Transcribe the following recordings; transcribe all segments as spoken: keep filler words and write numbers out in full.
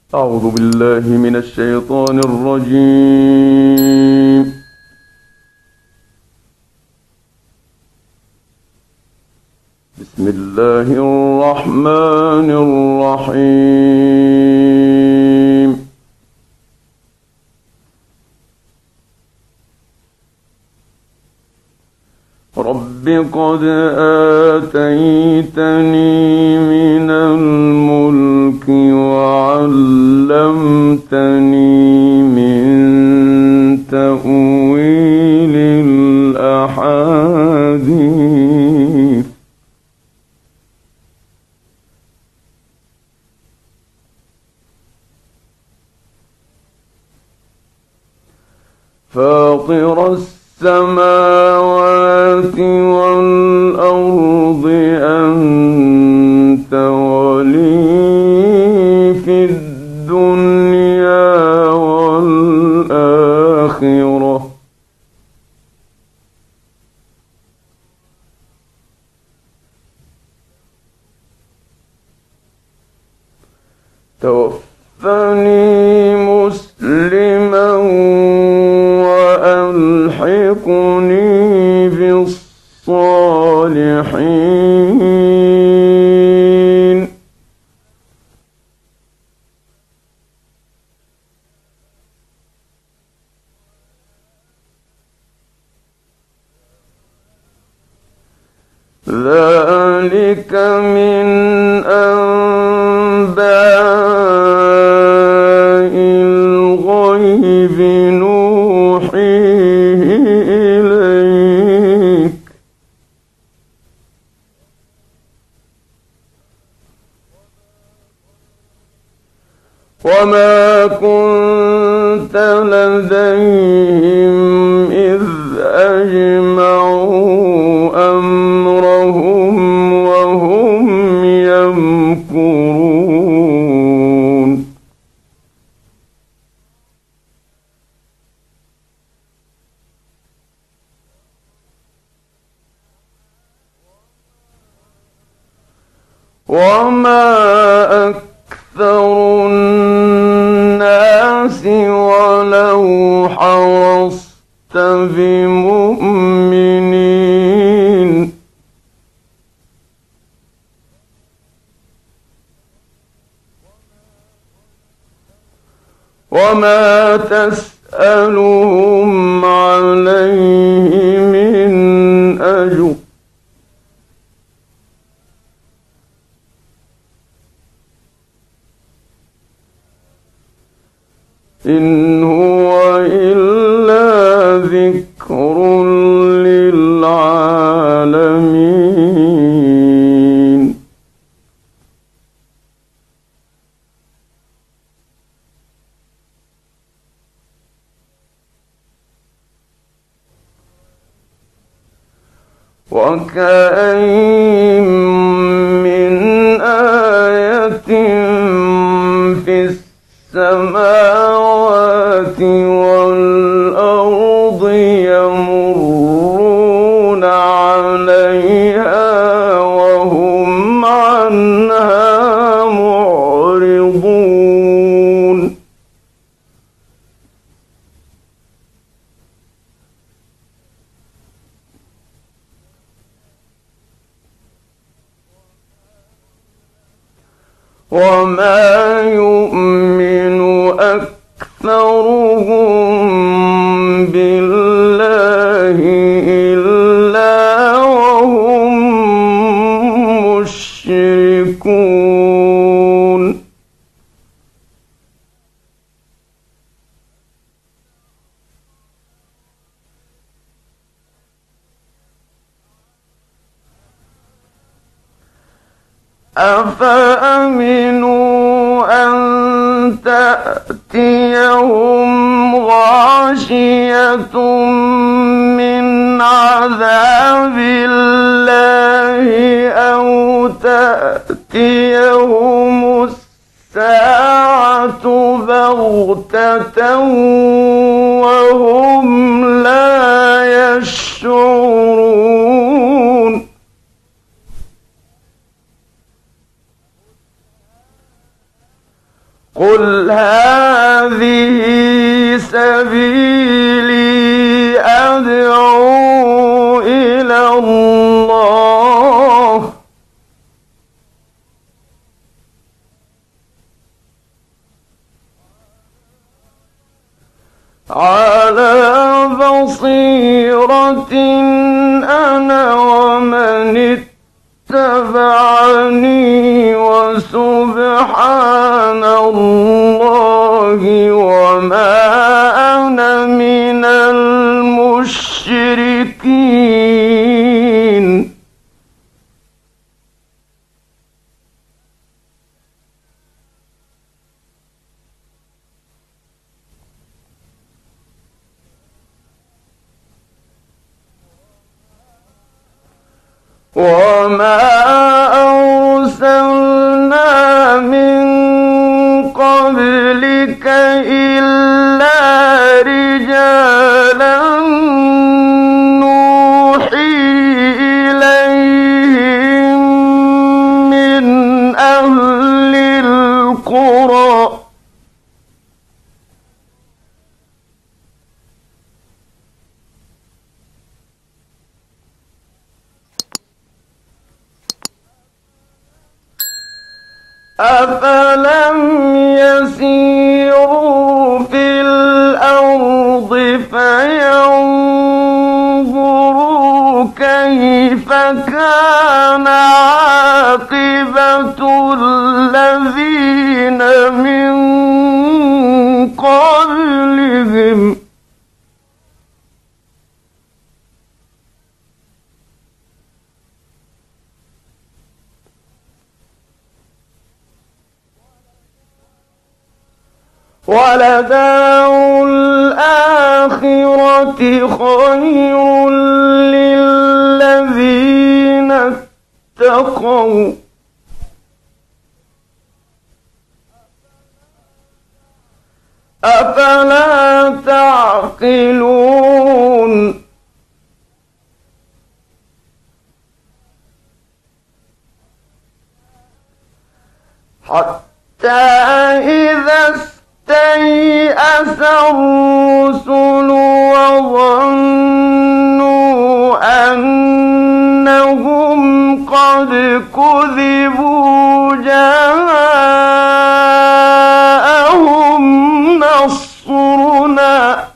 أعوذ بالله من الشيطان الرجيم. بسم الله الرحمن الرحيم. رب قد آتيتني من الملك وعلمتني من تأويل الأحاديث فاطر السماوات والأرض أنت ولي في الدنيا والآخرة توفني مسلما وألحقني بالصالحين. ذلك من أنباء الغيب نوحيه إليك وما كنت لديهم إذ أجمعوا أمرهم وهم يمكرون. وما أكثر الناس ولو حرصت بمؤمنين وما تسألهم عليه من أجر إن هو إلا ذكر للعالمين. وكأين من آية في السماوات والأرض يمرون عليها وهم عنها معرضون. وما يؤمن أكثرهم بالله إلا وهم مشركون. أفأمنوا أن تأتيهم غاشية من عذاب الله أو تأتيهم الساعة بغتة وهم لا يشعرون. قل هذه سبيلي أدعو إلى الله على بصيرة أنا ومن اتبعني وسبحان الله وما أنا من المشركين. وما أرسلنا من قبلك إلا رجالا نوحي إليهم من أهل القرى أفلم يسيروا في الأرض فينظروا كيف كان عاقبة الذين من قبلهم ولدار الآخرة خير للذين اتقوا أفلا تعقلون حتى إذا استيأس الرسل وظنوا أنهم قد كذبوا جاءهم نصرنا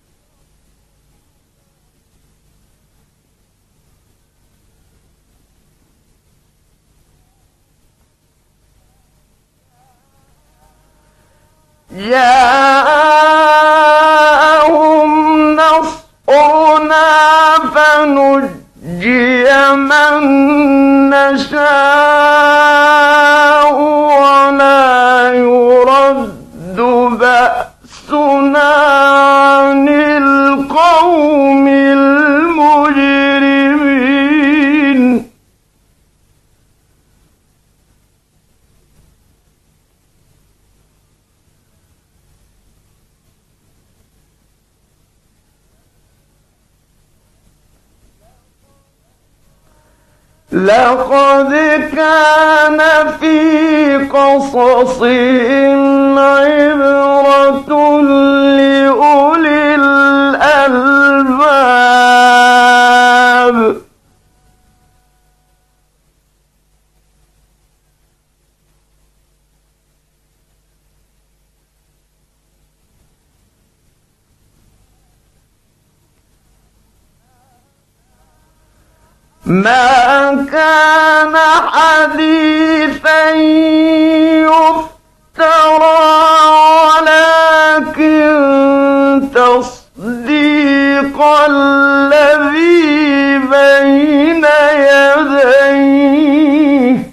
جاءهم نصرنا فنجي من نشاء ولا يرد بأسنا عن القوم المجرمين. لقد كان في قصصهم عبرة لأولي الألباب ما كان حديثا يفترى ولكن تصديق الذي بين يديه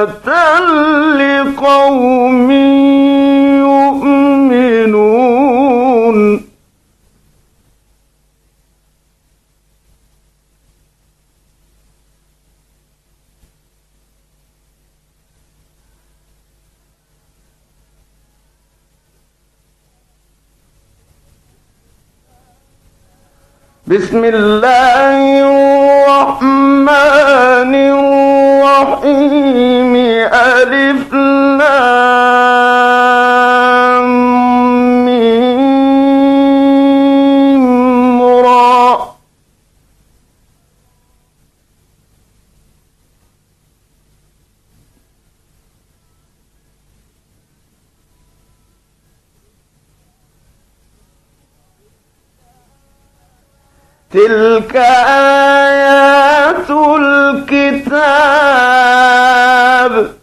لقوم يؤمنون بسم الله الرحمن الرحيم ألف لام ميم را تلك آيات الكتاب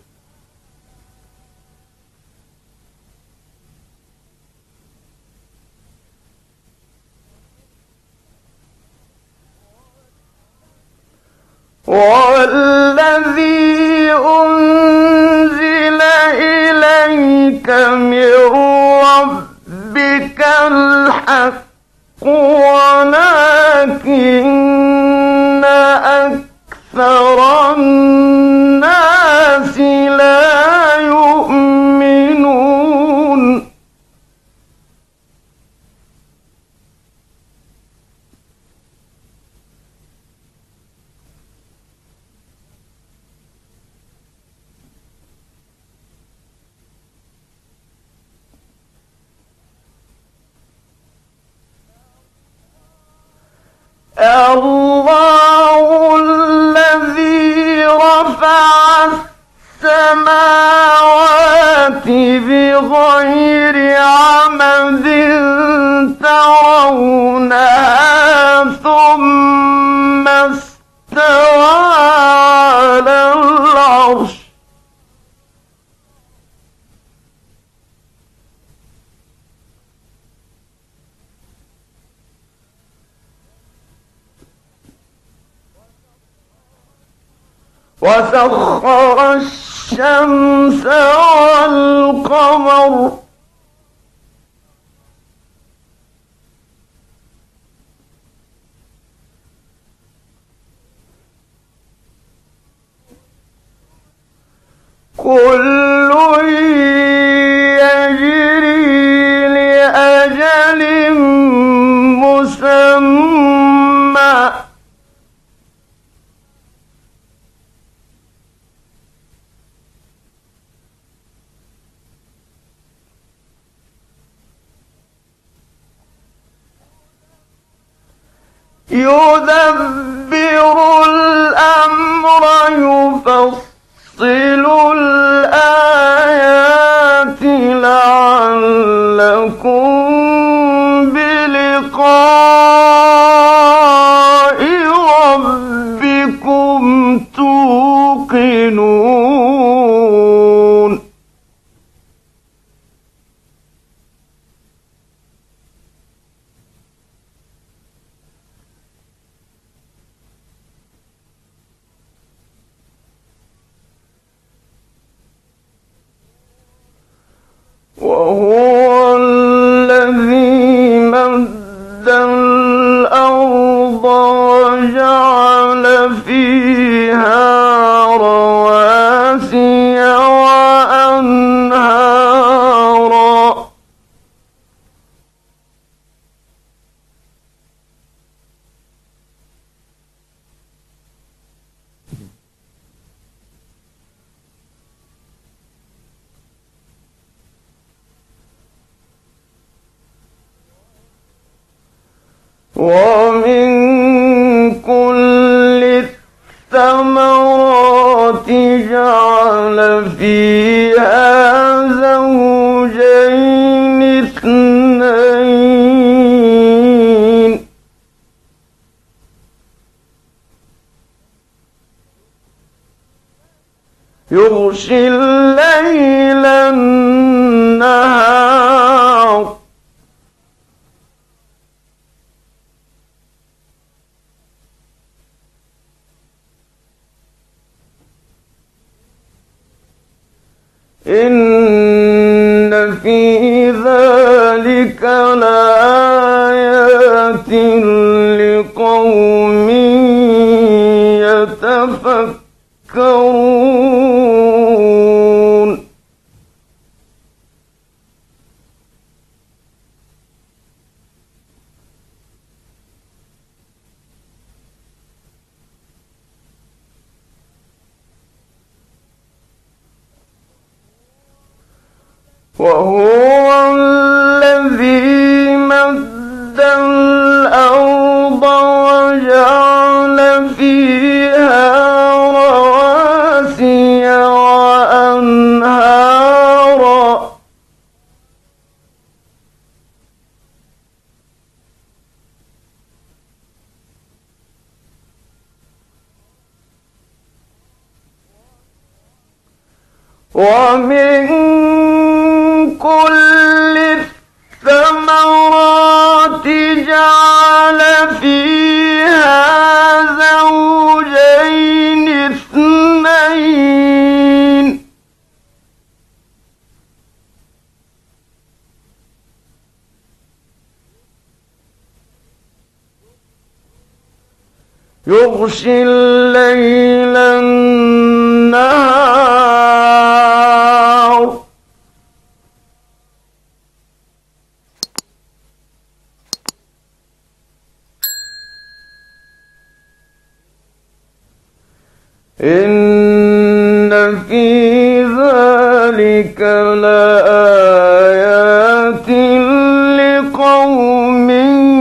والذي أنزل إليك من ربك الحق ولكن أكثر الناس لا يؤمنون الله الذي رفع السماوات بغير عمد ترونها ثم استوى على العرش وسخر الشمس والقمر كل يجري لأجل مسمى يدبر الأمر يفصل الآيات لعلكم بلقاء ربكم توقنون وهو الذي مد الأرض وجعل فيها رواسي وأنهارا ومن كل الثمرات جعل فيها زوجين اثنين يغشي الليل النهار إن في ذلك لآيات لقوم يتفكرون وهو الذي مد الأرض وجعل فيها رواسي وأنهارا ومن كل الثمرات جعل فيها زوجين اثنين يغشي الليل النهار إن في ذلك لآيات لقوم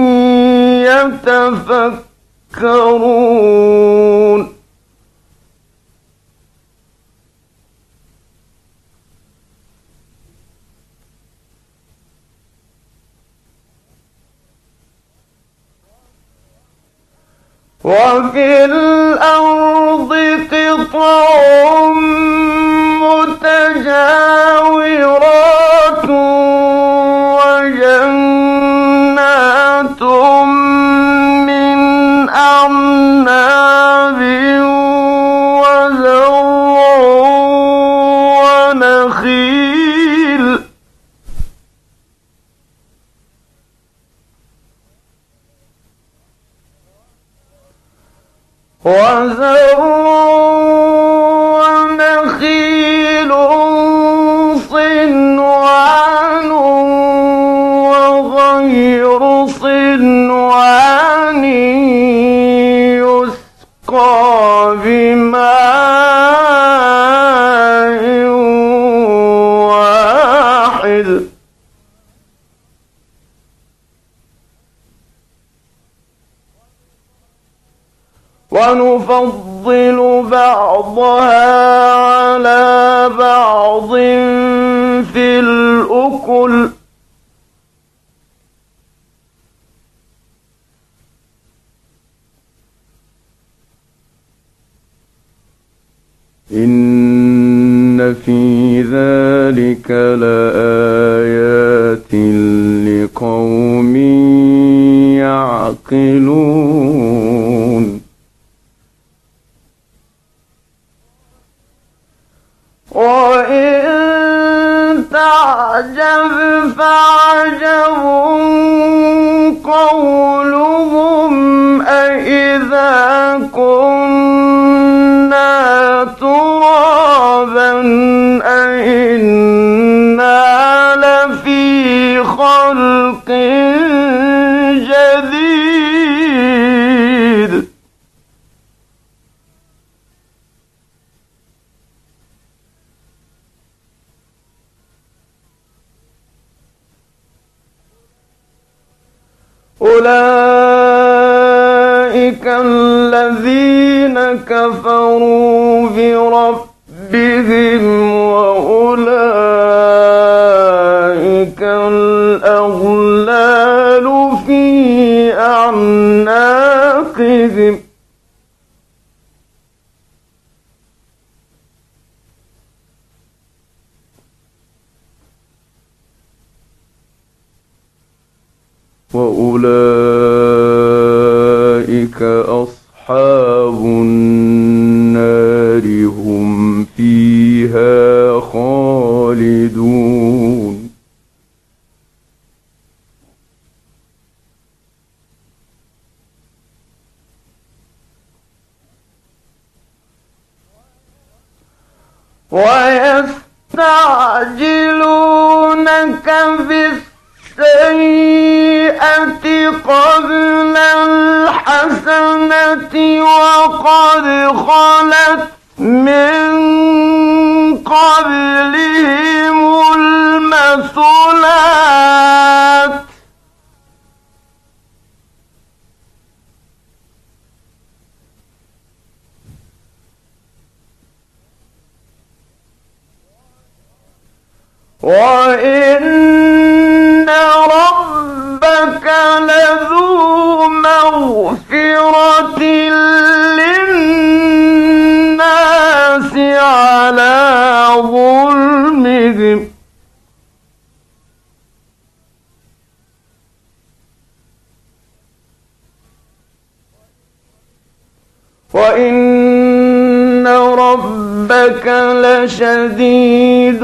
يتفكرون وفي الأرض قطع متجاورات وجنات من أعناب وزرع ونخيل وزرع ونخيل صنوان وغير صنوان يسقى بماء واحد ونفضل بعضها على بعض في الأكل إن في ذلك لآيات لقوم يعقلون وإن تعجب فعجب قولهم أإذا كنا ترابا أإنا لفي خلق جديد أولئك الذين كفروا بربهم وأولئك الأغلال في أعناقهم وأولئك أصحاب النار هم فيها خالدون ويستعجلونك بالسيئة قبل الحسنة وقد خلت من قبلهم المثلات وإن ربك لذو مغفرة للناس على ظلمهم وإن ربك لشديد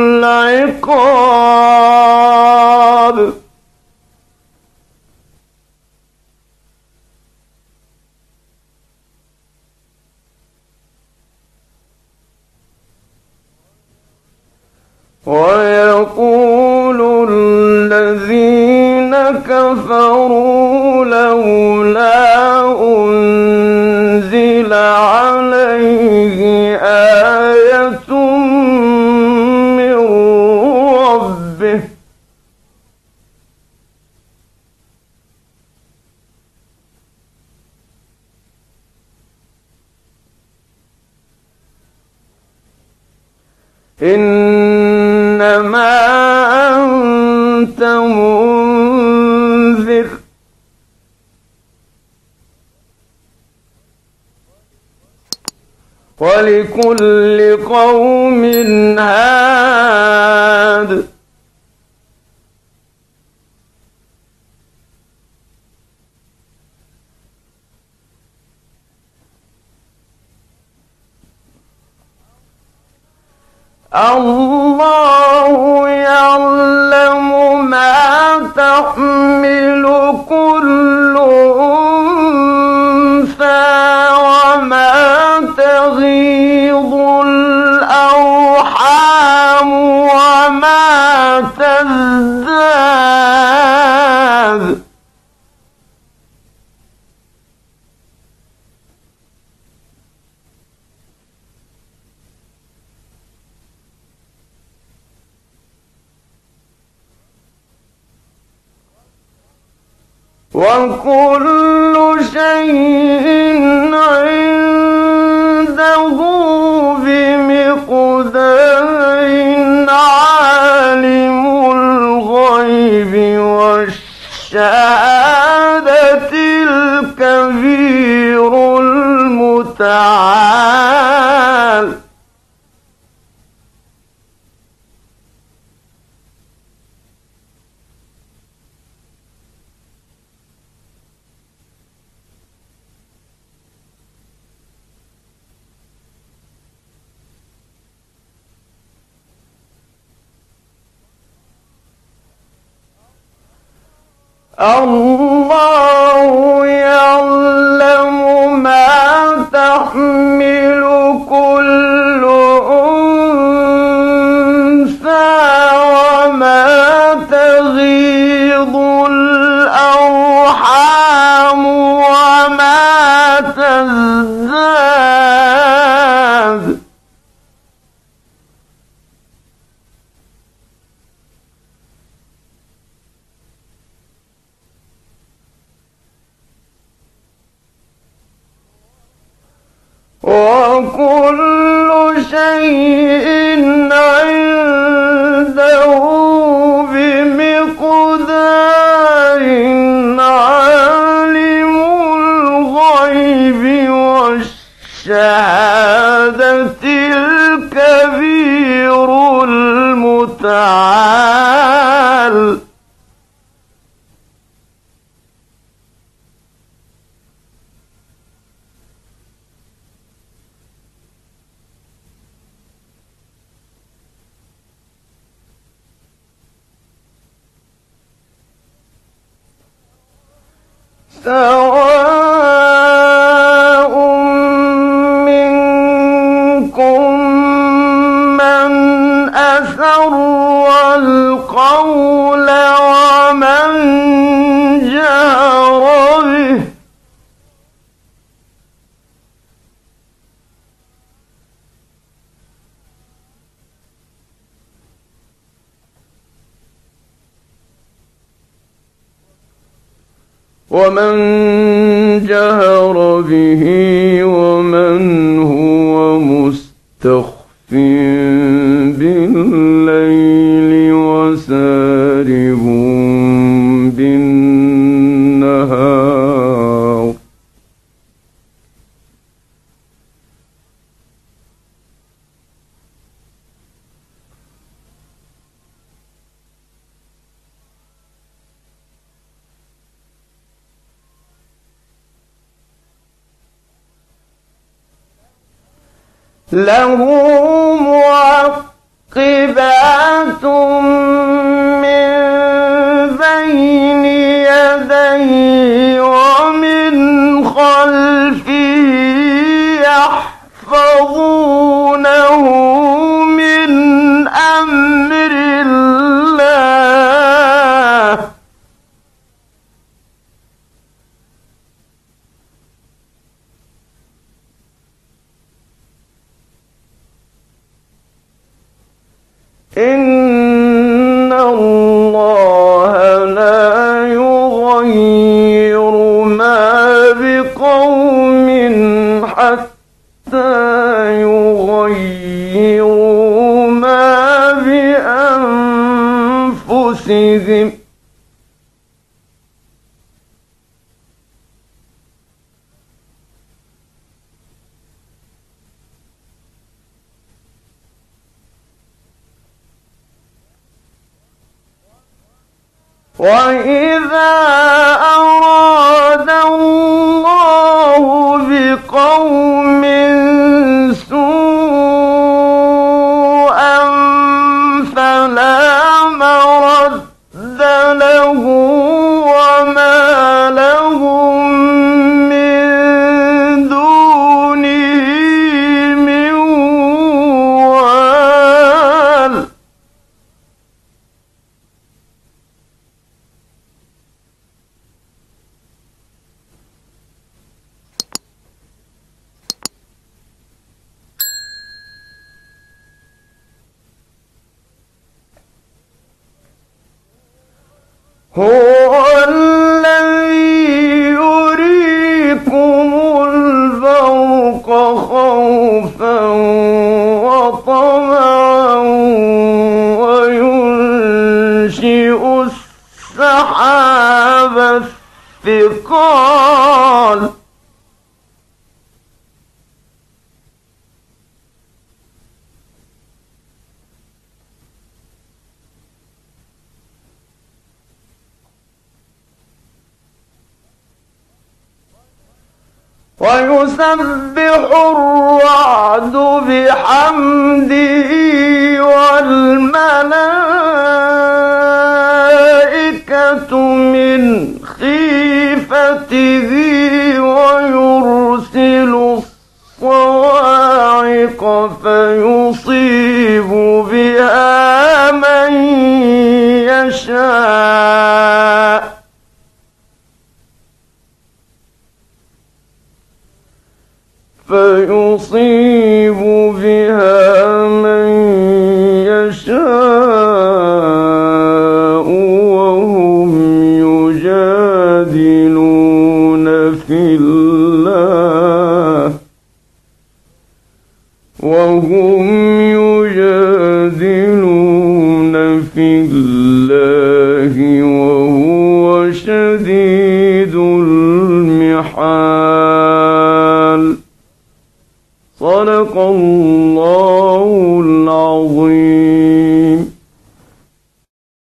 العقاب ويقول الذين كفروا لولا أنزل عليه آية من ربه إنما أنت منذر ولكل قوم هاد الله يعلم ما تحمل كل أنثى وما تغيض الأرحام وما تزداد وكل شيء عنده بمقدار عالم الغيب والشهادة الكبير المتعال الله يعلم ما تحمل كل أنثى وما تغيض الأرحام وما تزداد وكل شيء عنده بمقدار عالم الغيب والشهادة الكبير المتعال سواء منكم ومن جهر به ومن هو مستخف بالليل وسارب بالنهار له معقبات من بين يديه ومن خلفه يحفظونه من أمر الله إن الله لا يغير ما بقوم حتى يغيروا ما بأنفسهم وإذا أراد الله بقوم سوءا فلا مرد له وما لهم من دونه من وال هو الذي يريكم البرق خوفا وطمعا وينشئ السحاب الثقال ويسبح الرعد بحمده والملائكة من خيفته ويرسل الصواعق فيصيب بها من يشاء فيصيب بها من يشاء وهم يجادلون في الله وهم يجادلون في الله وهو شديد المحال. صدق الله